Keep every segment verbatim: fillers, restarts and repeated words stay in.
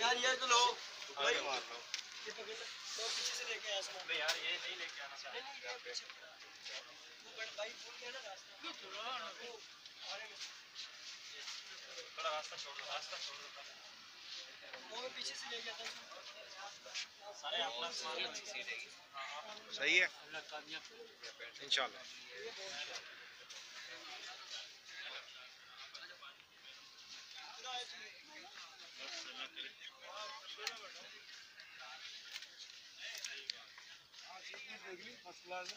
यार ये तो लो भाई मार लो ये पकड़ लो तो पीछे से लेके आया सामान यार ये नहीं लेके आना चाहिए नहीं ये पीछे वो बड़ा भाई भूल गया ना रास्ता ये चलो ना वो आगे थोड़ा रास्ता छोड़ दो रास्ता छोड़ दो वो पीछे से ले गया था सारे अपना सामान सीट है सही है इंशाल्लाह। फर्स्ट क्लास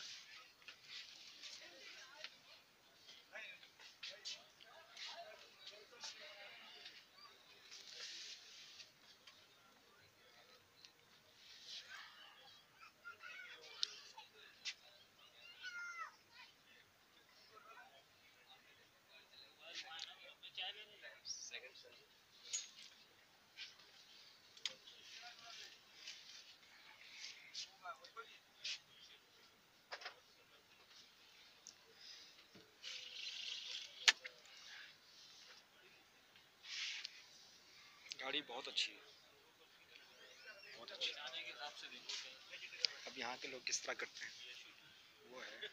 गाड़ी बहुत अच्छी है, बहुत अच्छी। अब यहाँ के लोग किस तरह करते हैं वो है।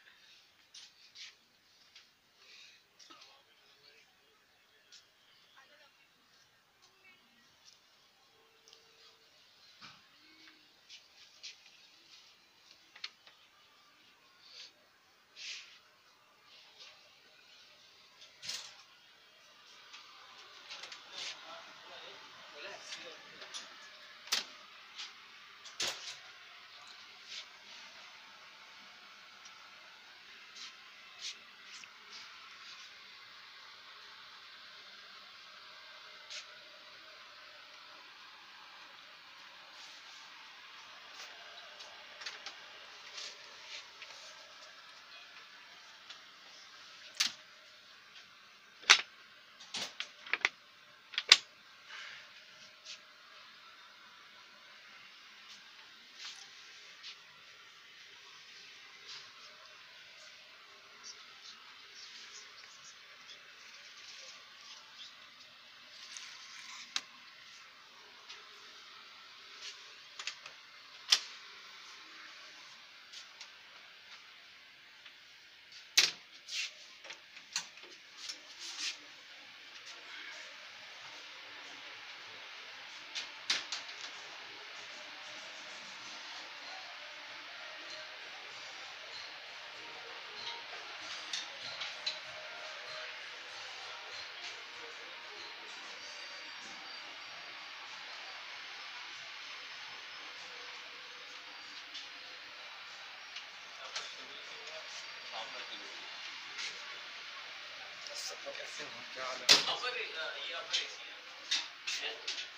कैसे हो क्या हाल है?